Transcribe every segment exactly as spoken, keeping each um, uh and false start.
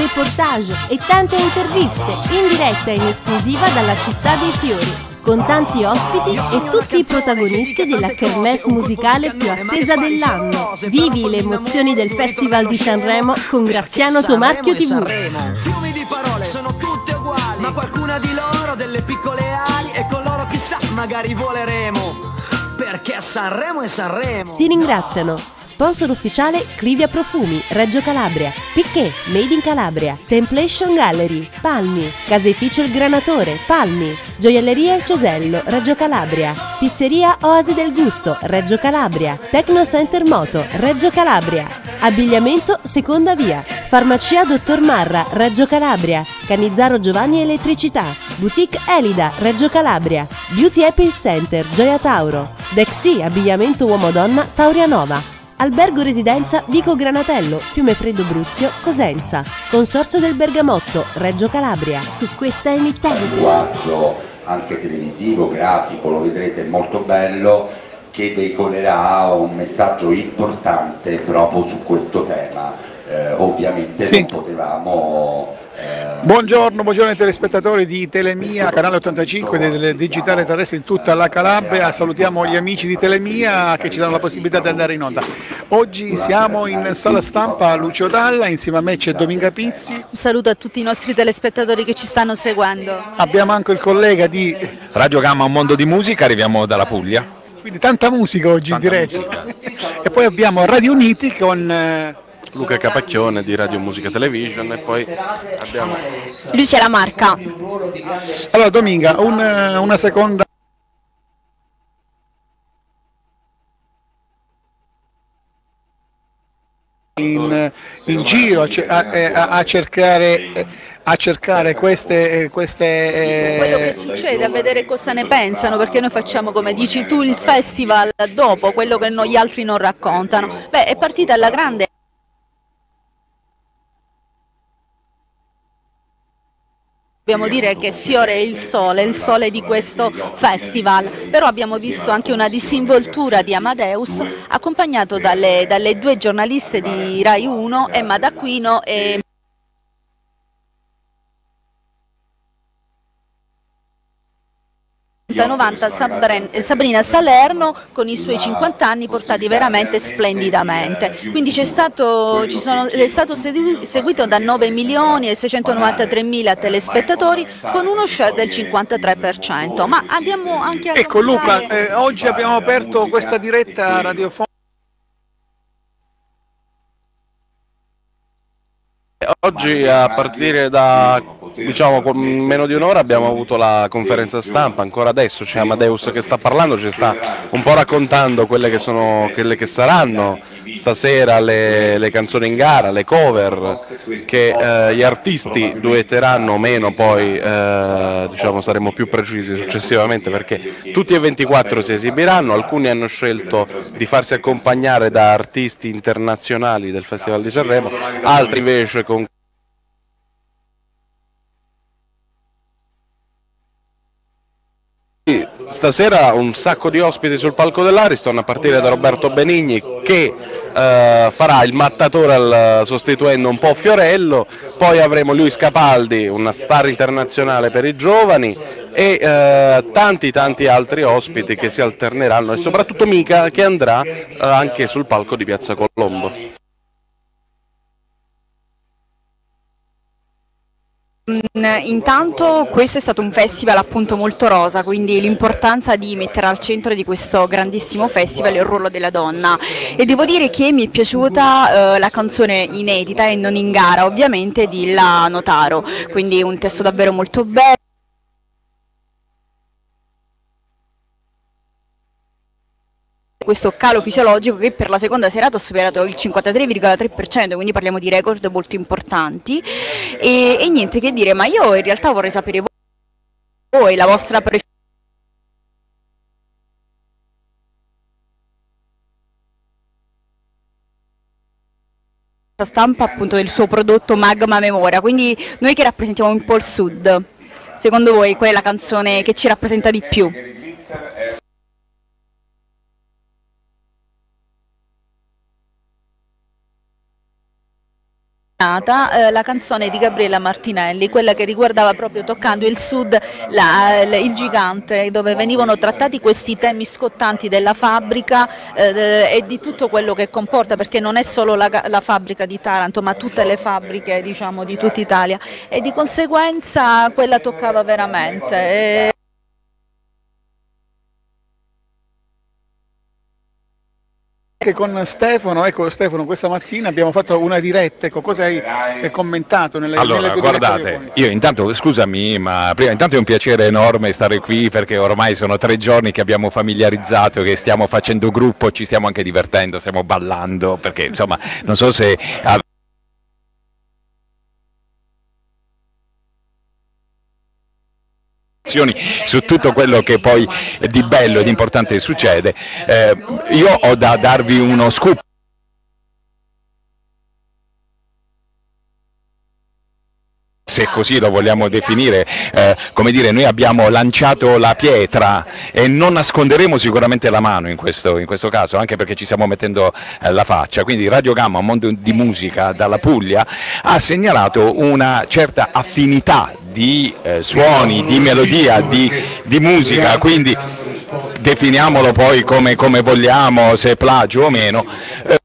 reportage e tante interviste in diretta e in esclusiva dalla città dei fiori, con tanti ospiti e tutti i protagonisti della kermesse musicale più attesa dell'anno. Vivi le emozioni del Festival di Sanremo con Graziano Tomarchio tivù. Fiumi di parole sono tutte uguali, ma qualcuna di loro ha delle piccole ali e con loro chissà magari voleremo. Perché Sanremo è Sanremo. Si ringraziano sponsor ufficiale Clivia Profumi, Reggio Calabria, Picché, Made in Calabria, Templation Gallery, Palmi, Caseificio Il Granatore, Palmi, Gioielleria Il Cesello, Reggio Calabria, Pizzeria Oasi del Gusto, Reggio Calabria, Tecno Center Moto, Reggio Calabria, Abbigliamento Seconda Via, Farmacia Dottor Marra, Reggio Calabria, Canizzaro Giovanni Elettricità, Boutique Elida, Reggio Calabria, Beauty Apple Center, Gioia Tauro, Dexi Abbigliamento Uomo-Donna, Taurianova, Albergo Residenza Vico Granatello, Fiume Freddo Bruzio, Cosenza, Consorzio del Bergamotto, Reggio Calabria. Su questa emittente. Un linguaggio anche televisivo, grafico, lo vedrete, molto bello, che veicolerà un messaggio importante proprio su questo tema. Eh, ovviamente sì. Non potevamo... Buongiorno, buongiorno ai telespettatori di Telemia, canale ottantacinque del digitale terrestre in tutta la Calabria. Salutiamo gli amici di Telemia che ci danno la possibilità di andare in onda. Oggi siamo in sala stampa a Lucio Dalla, insieme a me c'è Dominga Pizzi. Un saluto a tutti i nostri telespettatori che ci stanno seguendo. Abbiamo anche il collega di Radio Gamma, un mondo di musica, arriviamo dalla Puglia. Quindi tanta musica oggi tanta in diretta. E poi abbiamo Radio Uniti con... Luca Capacchione di Radio Musica Television e poi abbiamo Lucia La Marca. Allora Dominga, un, una seconda in, in giro a, a, a cercare a cercare queste, queste eh... quello che succede, a vedere cosa ne pensano, perché noi facciamo, come dici tu, il festival dopo, quello che noi, gli altri non raccontano. Beh, è partita alla grande. Dobbiamo dire che Fiore è il sole, il sole di questo festival, però abbiamo visto anche una disinvoltura di Amadeus, accompagnato dalle, dalle due giornaliste di Rai uno, Emma D'Aquino e novanta Sabrina Salerno, con i suoi cinquanta anni portati veramente splendidamente. Quindi c'è stato, ci sono, è stato seguito da nove milioni e seicentonovantatré mila telespettatori con uno share del cinquantatré per cento. Ma andiamo anche a... Ecco Luca, eh, oggi abbiamo aperto questa diretta radiofonica. Oggi a partire da diciamo con meno di un'ora abbiamo avuto la conferenza stampa, ancora adesso c'è Amadeus che sta parlando, ci sta un po' raccontando quelle che sono, quelle che saranno stasera le, le canzoni in gara, le cover che eh, gli artisti duetteranno o meno, poi eh, diciamo saremo più precisi successivamente perché tutti e ventiquattro si esibiranno, alcuni hanno scelto di farsi accompagnare da artisti internazionali del Festival di Sanremo, altri invece con Stasera un sacco di ospiti sul palco dell'Ariston, a partire da Roberto Benigni che eh, farà il mattatore al, sostituendo un po' Fiorello, poi avremo Luis Capaldi, una star internazionale per i giovani, e eh, tanti tanti altri ospiti che si alterneranno e soprattutto Mica che andrà eh, anche sul palco di Piazza Colombo. Intanto questo è stato un festival appunto molto rosa, quindi l'importanza di mettere al centro di questo grandissimo festival il ruolo della donna, e devo dire che mi è piaciuta eh, la canzone inedita e non in gara ovviamente di La Notaro, quindi un testo davvero molto bello. Questo calo fisiologico che per la seconda serata ha superato il cinquantatré virgola tre per cento, quindi parliamo di record molto importanti e, e niente che dire, ma io in realtà vorrei sapere voi la vostra preferenza stampa appunto del suo prodotto Magma Memoria, quindi noi che rappresentiamo un po' il sud, secondo voi qual è la canzone che ci rappresenta di più? eh, la canzone di Gabriella Martinelli, quella che riguardava proprio, toccando il Sud, la, il gigante, dove venivano trattati questi temi scottanti della fabbrica eh, e di tutto quello che comporta, perché non è solo la, la fabbrica di Taranto, ma tutte le fabbriche, diciamo, di tutta Italia, e di conseguenza quella toccava veramente. E... con Stefano, ecco Stefano, questa mattina abbiamo fatto una diretta, ecco, cosa hai commentato nelle, allora, nelle guardate, io intanto, scusami, ma prima intanto è un piacere enorme stare qui, perché ormai sono tre giorni che abbiamo familiarizzato, che stiamo facendo gruppo, ci stiamo anche divertendo, stiamo ballando, perché insomma, non so se... su tutto quello che poi di bello e di importante succede. Eh, io ho da darvi uno scoop. Se così lo vogliamo definire, eh, come dire, noi abbiamo lanciato la pietra e non nasconderemo sicuramente la mano in questo, in questo caso, anche perché ci stiamo mettendo eh, la faccia. Quindi Radio Gamma, un mondo di musica dalla Puglia, ha segnalato una certa affinità di eh, suoni, di melodia, di, di musica, quindi definiamolo poi come, come vogliamo, se plagio o meno. Eh,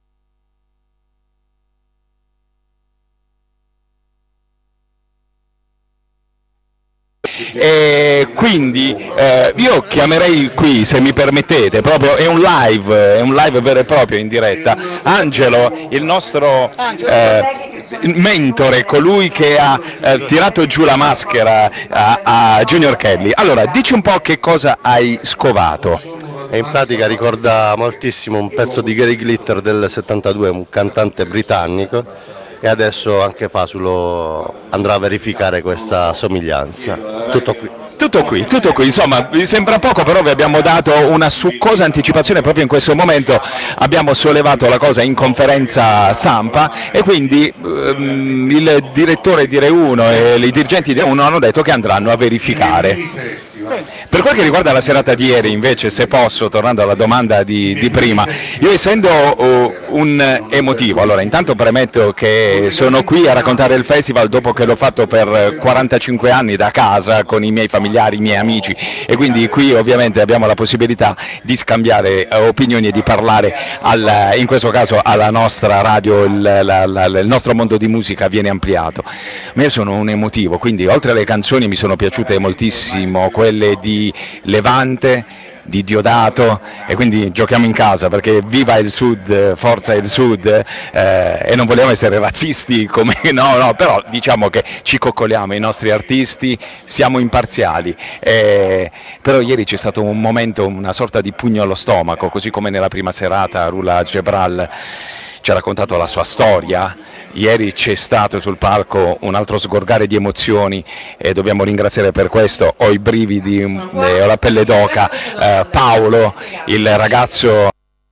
E quindi eh, io chiamerei qui, se mi permettete, proprio è un live, è un live vero e proprio in diretta, Angelo, il nostro eh, mentore, colui che ha eh, tirato giù la maschera a, a Junior Kelly. Allora, dici un po' che cosa hai scovato. E in pratica ricorda moltissimo un pezzo di Gary Glitter del settantadue, un cantante britannico, e adesso anche Fasulo andrà a verificare questa somiglianza. Tutto qui. Tutto qui, tutto qui, insomma, vi sembra poco, però vi abbiamo dato una succosa anticipazione proprio in questo momento, abbiamo sollevato la cosa in conferenza stampa e quindi ehm, il direttore di Rai uno e i dirigenti di Rai uno hanno detto che andranno a verificare. Per quel che riguarda la serata di ieri invece, se posso, tornando alla domanda di, di prima, io essendo uh, un emotivo, allora intanto premetto che sono qui a raccontare il festival dopo che l'ho fatto per quarantacinque anni da casa con i miei familiari, i miei amici, e quindi qui ovviamente abbiamo la possibilità di scambiare uh, opinioni e di parlare al, in questo caso alla nostra radio, il, la, la, il nostro mondo di musica viene ampliato. Ma io sono un emotivo, quindi oltre alle canzoni mi sono piaciute moltissimo quelle di Levante, di Diodato, e quindi giochiamo in casa perché viva il Sud, forza il Sud, eh, e non vogliamo essere razzisti, come no, no, però diciamo che ci coccoliamo i nostri artisti, siamo imparziali, eh, però ieri c'è stato un momento, una sorta di pugno allo stomaco, così come nella prima serata Rula Gebral ci ha raccontato la sua storia. Ieri c'è stato sul palco un altro sgorgare di emozioni e dobbiamo ringraziare per questo, ho i brividi, eh, ho la pelle d'oca, eh, Paolo, il ragazzo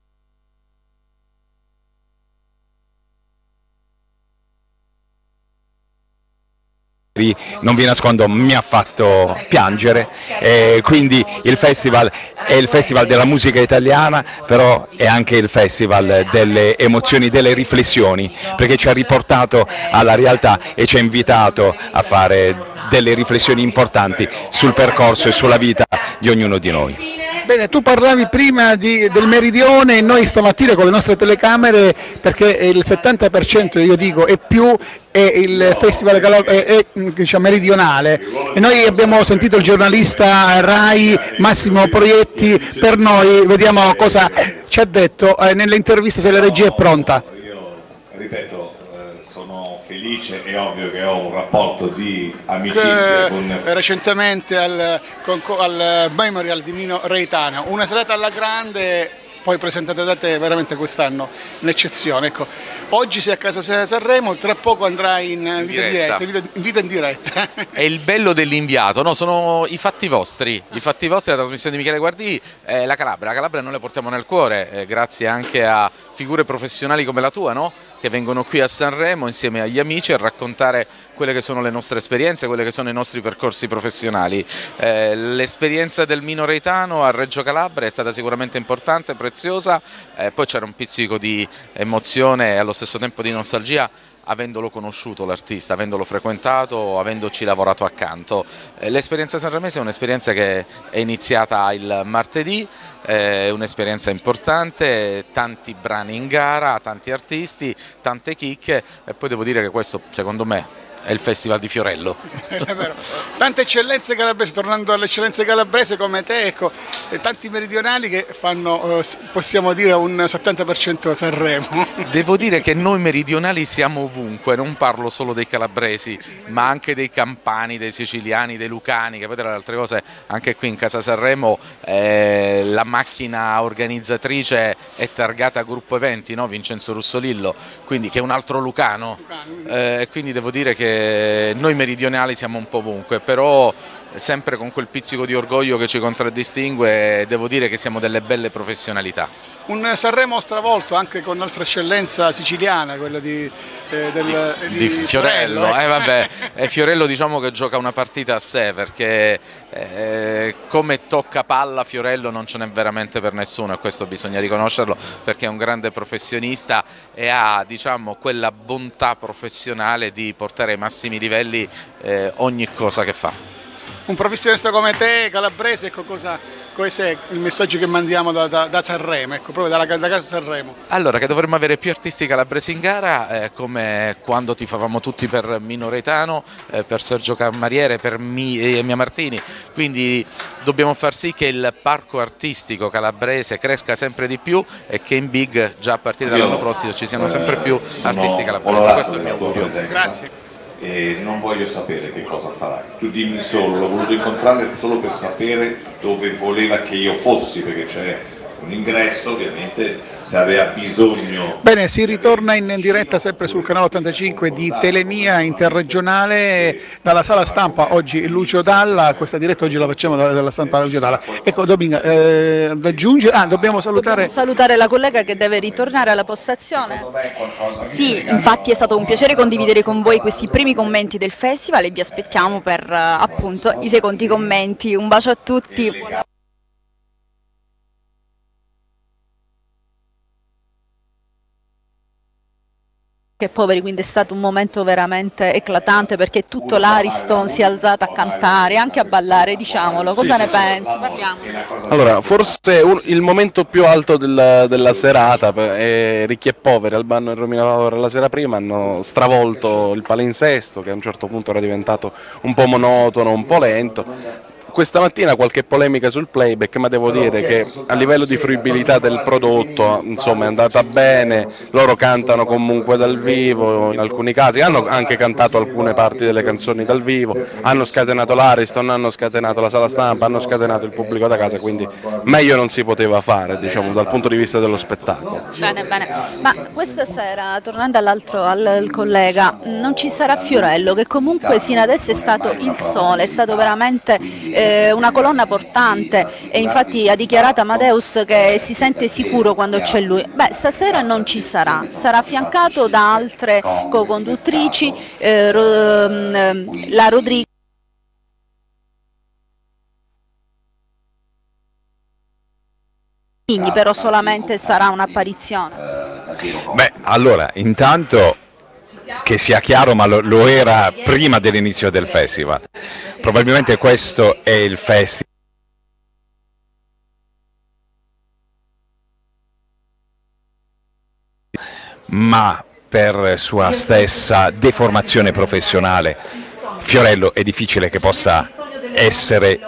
non vi nascondo, mi ha fatto piangere, e quindi il festival è il festival della musica italiana, però è anche il festival delle emozioni, delle riflessioni, perché ci ha riportato alla realtà e ci ha invitato a fare delle riflessioni importanti sul percorso e sulla vita di ognuno di noi. Bene, tu parlavi prima di, del meridione, e noi stamattina con le nostre telecamere, perché il settanta per cento io dico e più è il festival è, è, diciamo, meridionale, e noi abbiamo sentito il giornalista Rai Massimo Proietti, per noi vediamo cosa ci ha detto eh, nell'intervista, se la regia è pronta. Io ripeto, sono felice, è ovvio che ho un rapporto di amicizia che, con... recentemente al, con, al Memorial di Mino Reitano, una serata alla grande, poi presentate da te veramente quest'anno, un'eccezione. Ecco. Oggi sei a casa Sanremo, tra poco andrai in, in vita diretta, diretta in vita in diretta. È il bello dell'inviato, no? Sono i fatti vostri, i fatti vostri, la trasmissione di Michele Guardì, eh, la Calabria, la Calabria noi la portiamo nel cuore, eh, grazie anche a figure professionali come la tua, no? Che vengono qui a Sanremo insieme agli amici a raccontare quelle che sono le nostre esperienze, quelle che sono i nostri percorsi professionali. Eh, l'esperienza del Mino Reitano a Reggio Calabria è stata sicuramente importante, preziosa, eh, poi c'era un pizzico di emozione e allo stesso tempo di nostalgia avendolo conosciuto l'artista, avendolo frequentato, avendoci lavorato accanto. Eh, l'esperienza sanremese è un'esperienza che è iniziata il martedì, è un'esperienza importante, tanti brani in gara, tanti artisti, tante chicche, e poi devo dire che questo secondo me è il Festival di Fiorello. È vero. Tante eccellenze calabresi, tornando alle eccellenze calabrese come te, ecco, e tanti meridionali che fanno, eh, possiamo dire, un settanta per cento Sanremo. Devo dire che noi meridionali siamo ovunque, non parlo solo dei calabresi, ma anche dei campani, dei siciliani, dei lucani, che poi tra le altre cose anche qui in Casa Sanremo eh, la macchina organizzatrice è targata Gruppo Eventi, no? Vincenzo Russolillo, quindi, che è un altro lucano, e eh, quindi devo dire che noi meridionali siamo un po' ovunque, però sempre con quel pizzico di orgoglio che ci contraddistingue, devo dire che siamo delle belle professionalità. Un Sanremo stravolto anche con un'altra eccellenza siciliana, quella di, eh, del, di, di, di Fiorello. Fiorello. Eh, vabbè, eh, Fiorello diciamo che gioca una partita a sé, perché eh, come tocca palla Fiorello non ce n'è veramente per nessuno, e questo bisogna riconoscerlo, perché è un grande professionista e ha, diciamo, quella bontà professionale di portare ai massimi livelli eh, ogni cosa che fa. Un professionista come te, calabrese, ecco cosa, cos'è il messaggio che mandiamo da, da, da Sanremo, ecco, proprio dalla, da Casa Sanremo? Allora, che dovremmo avere più artisti calabresi in gara, eh, come quando tifavamo tutti per Mino Reitano, eh, per Sergio Cammariere, per Mi, eh, Mia Martini, quindi dobbiamo far sì che il parco artistico calabrese cresca sempre di più e che in Big, già a partire dall'anno prossimo, ci siano sempre più artisti calabresi, questo è il mio augurio. Grazie. E non voglio sapere che cosa farai, tu dimmi solo, l'ho voluto incontrare solo per sapere dove voleva che io fossi, perché c'è un ingresso, ovviamente se aveva bisogno. Bene, si ritorna in diretta sempre sul canale ottantacinque di Telemia Interregionale dalla sala stampa. Oggi Lucio Dalla, questa diretta oggi la facciamo dalla stampa Lucio Dalla. Ecco Dominga, eh, da aggiungere, ah, dobbiamo salutare... Dobbiamo salutare la collega che deve ritornare alla postazione. Sì, infatti è stato un piacere condividere con voi questi primi commenti del festival e vi aspettiamo per appunto i secondi commenti. Un bacio a tutti. Che poveri, quindi è stato un momento veramente eclatante, perché tutto l'Ariston si è alzato a cantare, anche a ballare, diciamolo. Cosa sì, ne sì, pensi? Sì. Parliamo. Allora, forse un, il momento più alto del, della serata, è Ricchi e Poveri, Albano e Romina Power la sera prima hanno stravolto il palinsesto, che a un certo punto era diventato un po' monotono, un po' lento. Questa mattina qualche polemica sul playback, ma devo dire che a livello di fruibilità del prodotto, insomma, è andata bene, loro cantano comunque dal vivo, in alcuni casi hanno anche cantato alcune parti delle canzoni dal vivo, hanno scatenato l'Ariston, hanno scatenato la sala stampa, hanno scatenato il pubblico da casa, quindi meglio non si poteva fare, diciamo, dal punto di vista dello spettacolo. Bene, bene, ma questa sera, tornando all'altro, al collega, non ci sarà Fiorello, che comunque sino adesso è stato il sole, è stato veramente... Eh, una colonna portante, e infatti ha dichiarato Amadeus che si sente sicuro quando c'è lui. Beh, stasera non ci sarà, sarà affiancato da altre co-conduttrici, eh, ro, la Rodriguez. Quindi però solamente sarà un'apparizione. Beh, allora, intanto che sia chiaro, ma lo, lo era prima dell'inizio del festival. Probabilmente questo è il festival ma per sua stessa deformazione professionale Fiorello è difficile che possa essere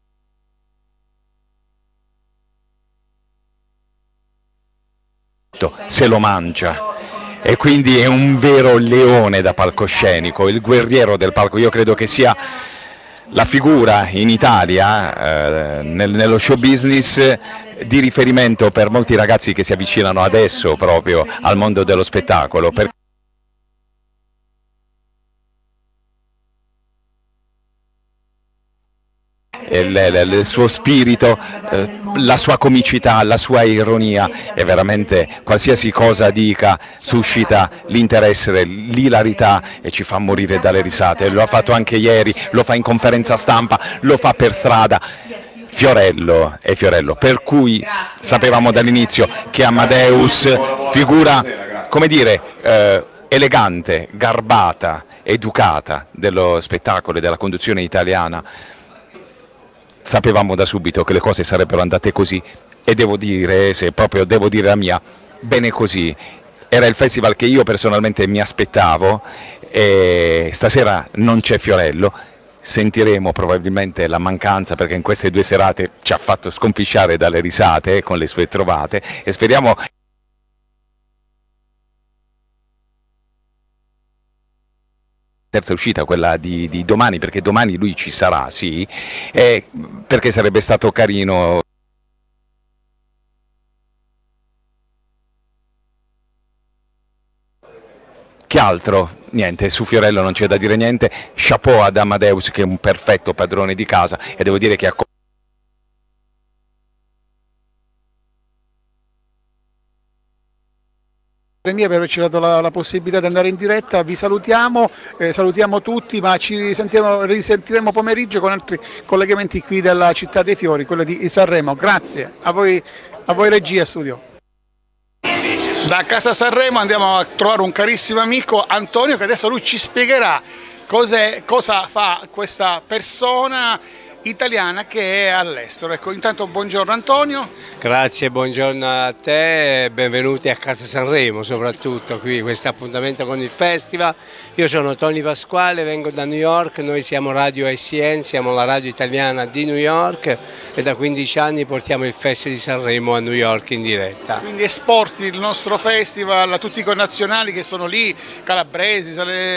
se lo mangia. E quindi è un vero leone da palcoscenico, il guerriero del palco. Io credo che sia la figura in Italia, eh, nel, nello show business, di riferimento per molti ragazzi che si avvicinano adesso proprio al mondo dello spettacolo. Per Il, il, il suo spirito, eh, la sua comicità, la sua ironia, e veramente qualsiasi cosa dica suscita l'interesse, l'ilarità e ci fa morire dalle risate. Lo ha fatto anche ieri, lo fa in conferenza stampa, lo fa per strada. Fiorello è Fiorello, per cui sapevamo dall'inizio che Amadeus, figura, come dire, eh, elegante, garbata, educata dello spettacolo e della conduzione italiana. Sapevamo da subito che le cose sarebbero andate così e devo dire, se proprio devo dire la mia, bene così. Era il festival che io personalmente mi aspettavo e stasera non c'è Fiorello. Sentiremo probabilmente la mancanza perché in queste due serate ci ha fatto scompisciare dalle risate con le sue trovate e speriamo terza uscita, quella di, di domani, perché domani lui ci sarà, sì, e perché sarebbe stato carino. Che altro? Niente, su Fiorello non c'è da dire niente, chapeau ad Amadeus che è un perfetto padrone di casa e devo dire che ha Mia per averci dato la, la possibilità di andare in diretta, vi salutiamo, eh, salutiamo tutti, ma ci risentiamo, risentiremo pomeriggio con altri collegamenti qui dalla Città dei Fiori, quello di Sanremo. Grazie a voi, a voi regia studio. Da Casa Sanremo andiamo a trovare un carissimo amico, Antonio, che adesso lui ci spiegherà cosa fa questa persona italiana che è all'estero. Ecco, intanto buongiorno Antonio. Grazie, buongiorno a te e benvenuti a Casa Sanremo, soprattutto qui, questo appuntamento con il festival. Io sono Tony Pasquale, vengo da New York, noi siamo Radio I C N, siamo la radio italiana di New York e da quindici anni portiamo il Festival di Sanremo a New York in diretta. Quindi esporti il nostro festival a tutti i connazionali che sono lì, calabresi,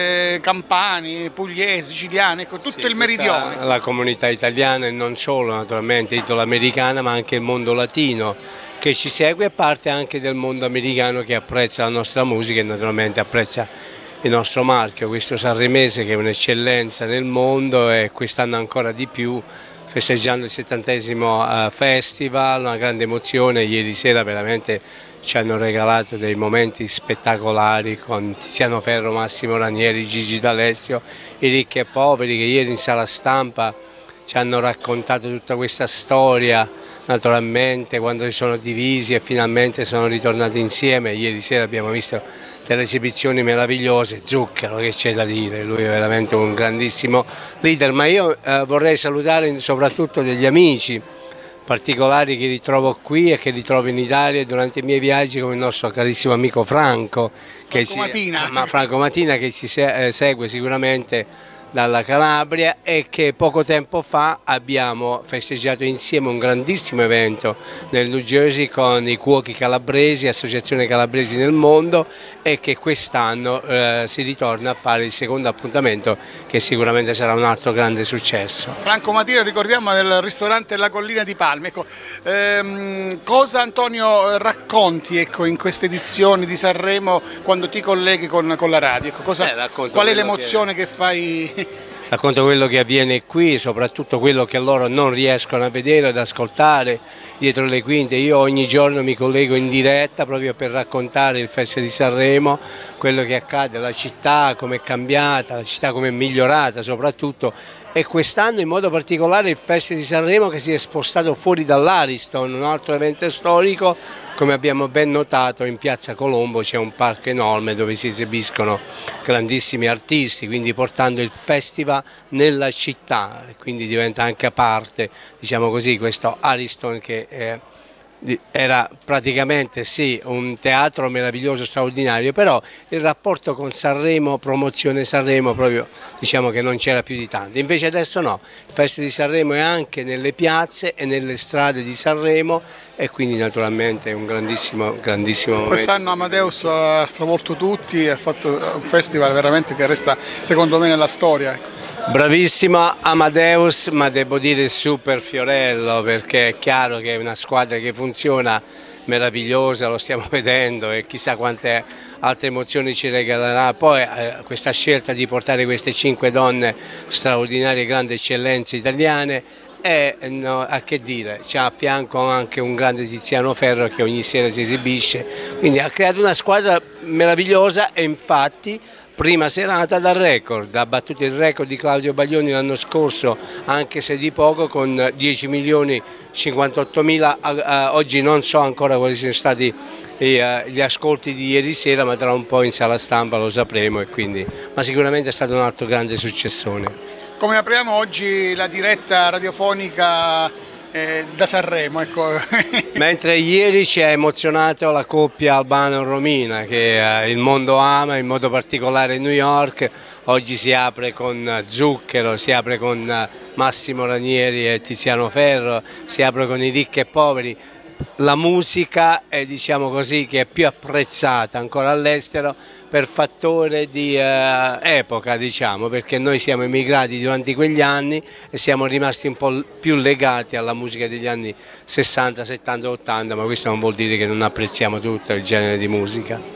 campani, pugliesi, siciliani, ecco, tutto sì, il meridione. La comunità italiana e non solo naturalmente, italo-americana, ma anche il mondo latino che ci segue e parte anche del mondo americano che apprezza la nostra musica e naturalmente apprezza il nostro marchio, questo sanremese che è un'eccellenza nel mondo e quest'anno ancora di più, festeggiando il settantesimo festival, una grande emozione. Ieri sera veramente ci hanno regalato dei momenti spettacolari con Tiziano Ferro, Massimo Ranieri, Gigi D'Alessio, i ricchi e poveri che ieri in sala stampa ci hanno raccontato tutta questa storia, naturalmente quando si sono divisi e finalmente sono ritornati insieme. Ieri sera abbiamo visto delle esibizioni meravigliose, Zucchero, che c'è da dire, lui è veramente un grandissimo leader, ma io eh, vorrei salutare soprattutto degli amici particolari che ritrovo qui e che ritrovo in Italia durante i miei viaggi, come il nostro carissimo amico Franco, che Franco, si, Matina. Ma Franco Matina che ci se, eh, segue sicuramente dalla Calabria e che poco tempo fa abbiamo festeggiato insieme un grandissimo evento nel New Jersey con i cuochi calabresi, associazione calabresi nel mondo, e che quest'anno eh, si ritorna a fare il secondo appuntamento che sicuramente sarà un altro grande successo. Franco Matina, ricordiamo, del ristorante La Collina di Palme. Ecco, ehm, cosa Antonio racconti ecco, in queste edizioni di Sanremo quando ti colleghi con, con la radio? Ecco, cosa, eh, qual è l'emozione che... che fai? Racconto quello che avviene qui, soprattutto quello che loro non riescono a vedere, ad ascoltare dietro le quinte. Io ogni giorno mi collego in diretta proprio per raccontare il Festival di Sanremo, quello che accade, la città come è cambiata, la città come è migliorata soprattutto, e quest'anno in modo particolare il Festival di Sanremo che si è spostato fuori dall'Ariston, un altro evento storico. Come abbiamo ben notato, in Piazza Colombo c'è un parco enorme dove si esibiscono grandissimi artisti, quindi portando il festival nella città, quindi diventa anche a parte, diciamo così, questo Ariston che eh, era praticamente sì un teatro meraviglioso, straordinario, però il rapporto con Sanremo, promozione Sanremo, proprio diciamo che non c'era più di tanto. Invece adesso no, il Festival di Sanremo è anche nelle piazze e nelle strade di Sanremo e quindi naturalmente è un grandissimo, grandissimo momento. Quest'anno Amadeus ha stravolto tutti, ha fatto un festival veramente che resta secondo me nella storia. Ecco. Bravissimo Amadeus, ma devo dire super Fiorello, perché è chiaro che è una squadra che funziona, meravigliosa, lo stiamo vedendo e chissà quante altre emozioni ci regalerà. Poi eh, questa scelta di portare queste cinque donne straordinarie, grandi eccellenze italiane, e no, a che dire, c'è a fianco anche un grande Tiziano Ferro che ogni sera si esibisce, quindi ha creato una squadra meravigliosa e infatti prima serata da record, ha battuto il record di Claudio Baglioni l'anno scorso, anche se di poco, con dieci milioni cinquantottomila, oggi non so ancora quali sono stati gli ascolti di ieri sera, ma tra un po' in sala stampa lo sapremo, e quindi, ma sicuramente è stato un altro grande successone. Come apriamo oggi la diretta radiofonica eh, da Sanremo? Ecco. Mentre ieri ci ha emozionato la coppia Albano-Romina che eh, il mondo ama, in modo particolare New York, oggi si apre con Zucchero, si apre con Massimo Ranieri e Tiziano Ferro, si apre con i ricchi e poveri. La musica è, diciamo così, che è più apprezzata ancora all'estero per fattore di eh, epoca, diciamo, perché noi siamo emigrati durante quegli anni e siamo rimasti un po' più legati alla musica degli anni sessanta, settanta, ottanta, ma questo non vuol dire che non apprezziamo tutto il genere di musica.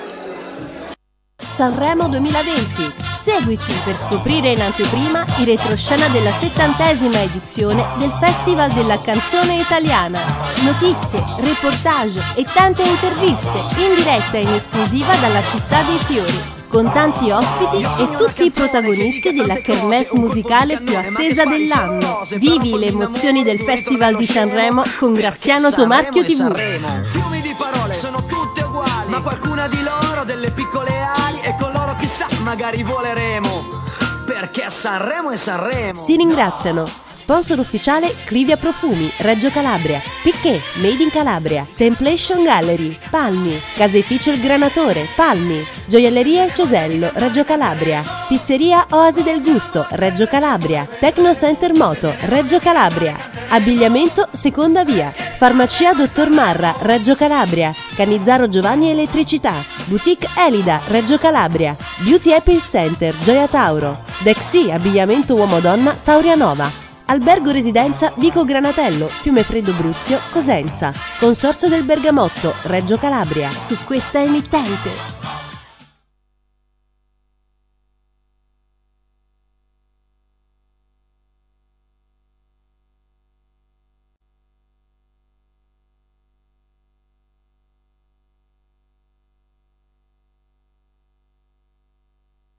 Sanremo duemilaventi. Seguici per scoprire in anteprima i retroscena della settantesima edizione del Festival della Canzone Italiana. Notizie, reportage e tante interviste in diretta e in esclusiva dalla Città dei Fiori, con tanti ospiti e tutti i protagonisti della kermesse musicale più attesa dell'anno. Vivi le emozioni del Festival di Sanremo con Graziano Tomarchio tivù. Fiumi di parole sono tutte uguali, ma qualcuna di loro delle piccole ali, e con loro chissà magari voleremo, perché Sanremo è Sanremo. Si ringraziano sponsor ufficiale Clivia Profumi, Reggio Calabria, Picché, Made in Calabria, Templation Gallery, Palmi, Caseificio Il Granatore, Palmi, Gioielleria Il Cesello, Reggio Calabria, Pizzeria Oasi del Gusto, Reggio Calabria, Tecno Center Moto, Reggio Calabria, Abbigliamento Seconda Via, Farmacia Dottor Marra, Reggio Calabria, Canizzaro Giovanni Elettricità, Boutique Elida, Reggio Calabria, Beauty Apple Center, Gioia Tauro, Dexi Abbigliamento Uomo-Donna, Taurianova, Albergo Residenza Vico Granatello, Fiume Freddo Bruzio, Cosenza, Consorzio del Bergamotto, Reggio Calabria. Su questa emittente